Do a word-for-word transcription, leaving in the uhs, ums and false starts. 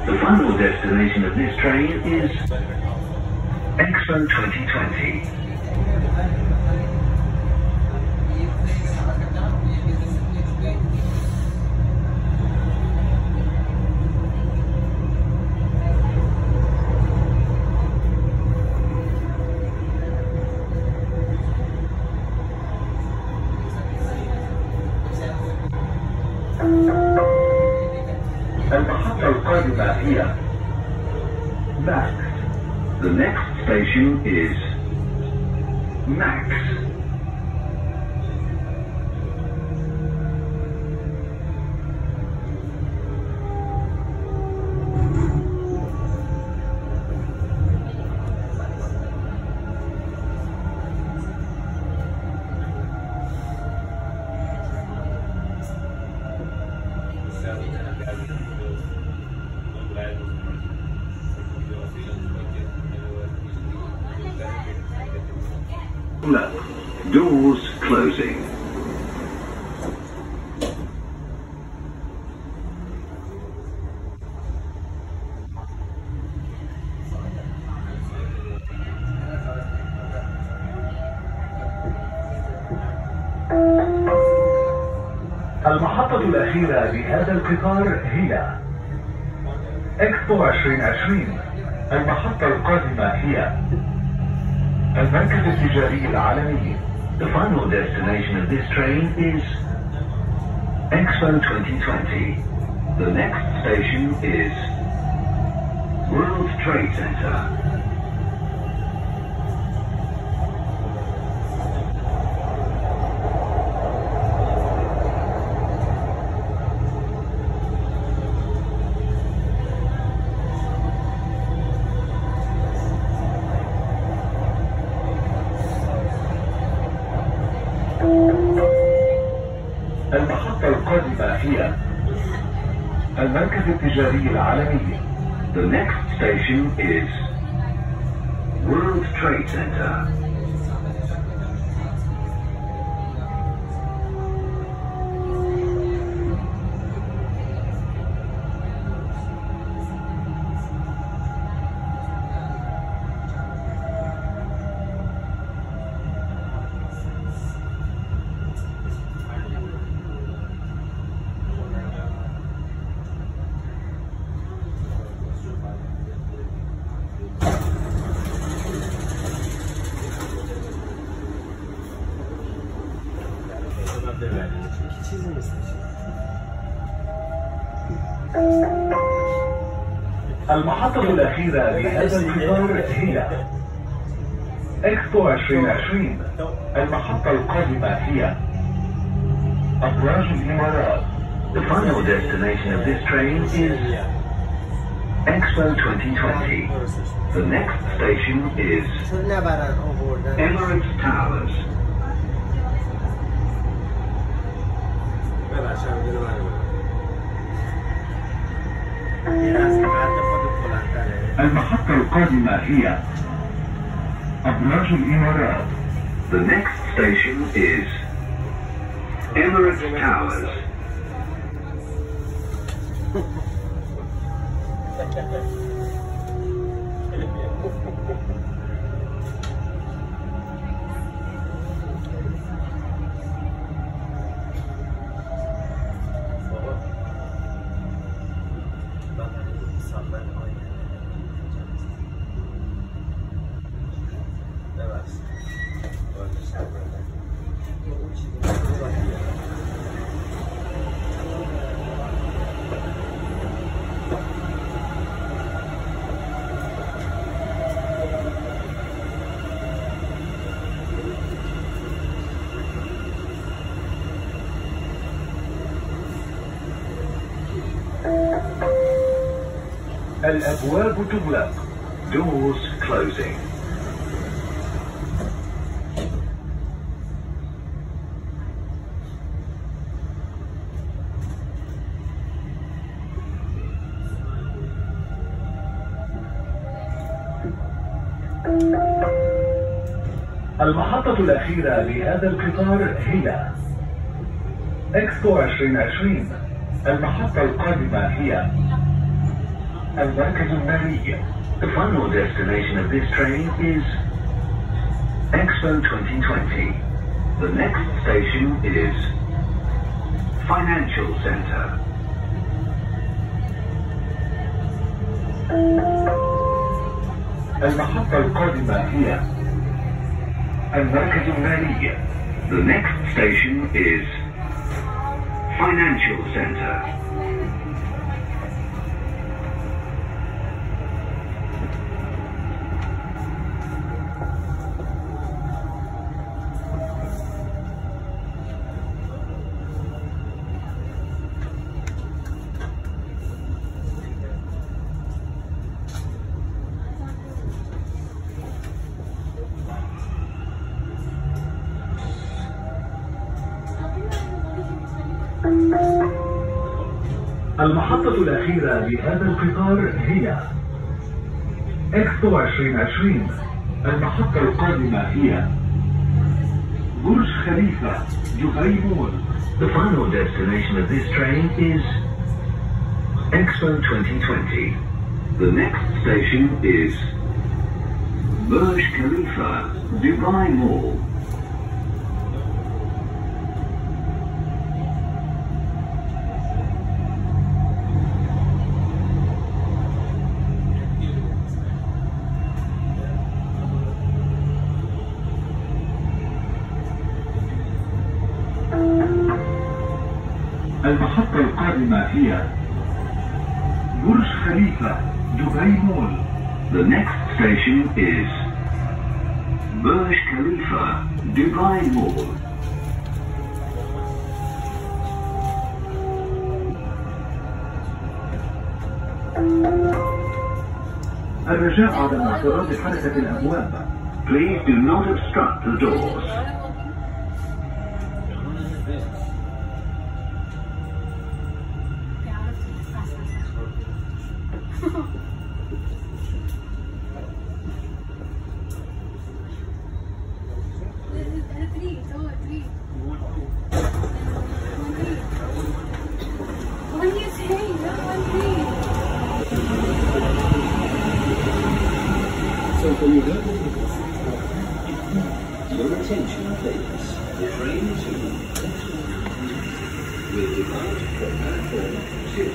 The final destination of this train is Expo twenty twenty. المحطة القادمة هي Max. The next station is Max. Doors closing. المحطة الأخيرة لهذا القطار هي إكسبو عشرين عشرين. المحطة القادمة هي المركز التجاري العالمي. The final destination of this train is Expo twenty twenty. The next station is World Trade Center. المحطة القادمة هي المركز التجاري العالمي. The next station is World Trade Center. المحطة الأخيرة لهذا القطار هي إكسبو عشرين عشرين. المحطة القادمة هي أبراج الإمارات. The final destination of this train is Expo twenty twenty. The next station is Emirates Towers. المحطة القادمة هي أبراج الإمارات. The next station is Emirates Towers. الأبواب تغلق. Doors closing. المحطة الأخيرة لهذا القطار هي إكسبو عشرين عشرين. المحطة القادمة هي المركز المالي. The final destination of this train is Expo twenty twenty. The next station is Financial Center. المحطة القادمة هي المركز المالي. The next station is Financial Center. المحطة الأخيرة لهذا القطار هي إكسبو عشرين عشرين. المحطة القادمة هي برج خليفة دبي مول. The final destination of this train is Expo twenty twenty. The next station is Burj Khalifa, Dubai Mall. المحطة القادمة هي برج خليفة دبي مول. The next station is Burj Khalifa, Dubai Mall. الرجاء عدم اعتراض حركة الأبواب. Please do not obstruct the doors. Your attention, please. The train is will depart from platform two.